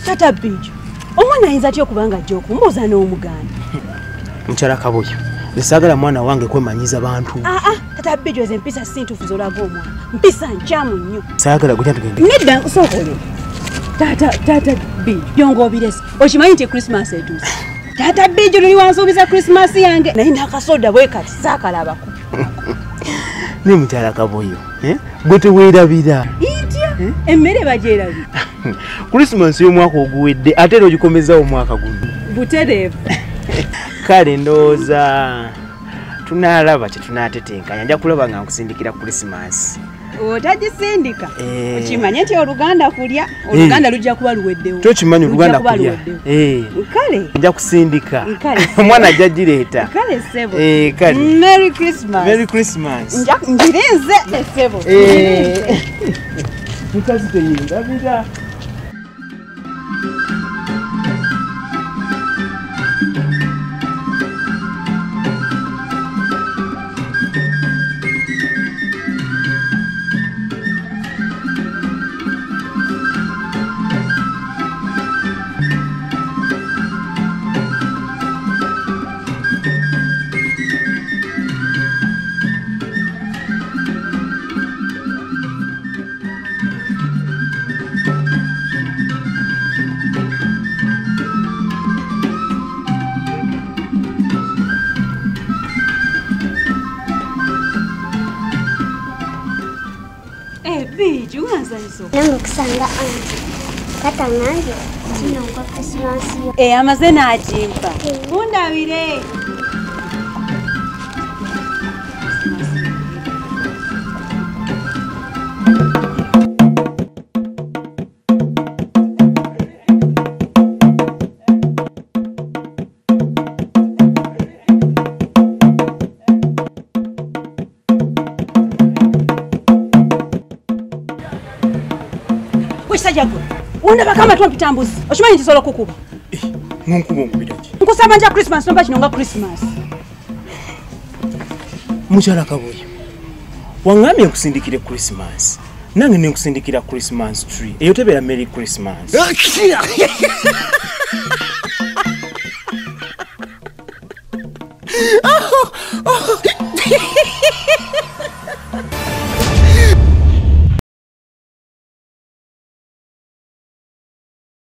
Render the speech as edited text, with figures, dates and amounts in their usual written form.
Tata Biiju. Omwana ayinza atya okubanga ajja okumbuuza n'omuganda. Mukyala Kabuya, nsaagala mwana wange kwemanyiza bantu. Tata Biiju ezo empisa si ntuufu z'olaga omwana. Mpisa nkyamu nnyo. Saagala gutya tugende. Nedda sookole. Tata Biiju, byongoobiresi. Okimanyi nti Christmas etuuse. Tata Biiju luli wansuubiza Christmas yange. Naye n'akasoda bwe kati saakalabako. Ne mukyala Kabuya, gwe teweerabira. Itya? Emmere bagyerabira. Christmas y'omwaka oguwedde ate era ogikomeza omwaka guno. Butereevu. Kale ndowooza tunaalaba kye tunaatetenkanya. Nja kulaba nga nkusindikira Christmas. Otagisindika? Okimanye nti oluganda kulya. Oluganda lujja kuba luweddewo. Tokimanyi oluganda kulya. Kale. Nja kusindika. Kale. Omwana ajja gireeta. Kale ssebo. Kale. Merry Christmas. Merry Christmas. Njirinze ssebo. Mukazi teyeerabira. Biiju wanzaniso. Nange kusanga anti. Kata nange kinonga Christmas yo. Amaze n'agimpa. Mundabire. Jago. Undaba kama tumpita mbuzi. Okimanyi nti solo kukuba. Nkunkuba nkubiraki. Nkusaba nja Christmas nomba kinonga Christmas. Mukyala Kabuya. Wangambye nkusindikire Christmas. Nange nkusindikira Christmas tree. Eyo tebeera Merry Christmas.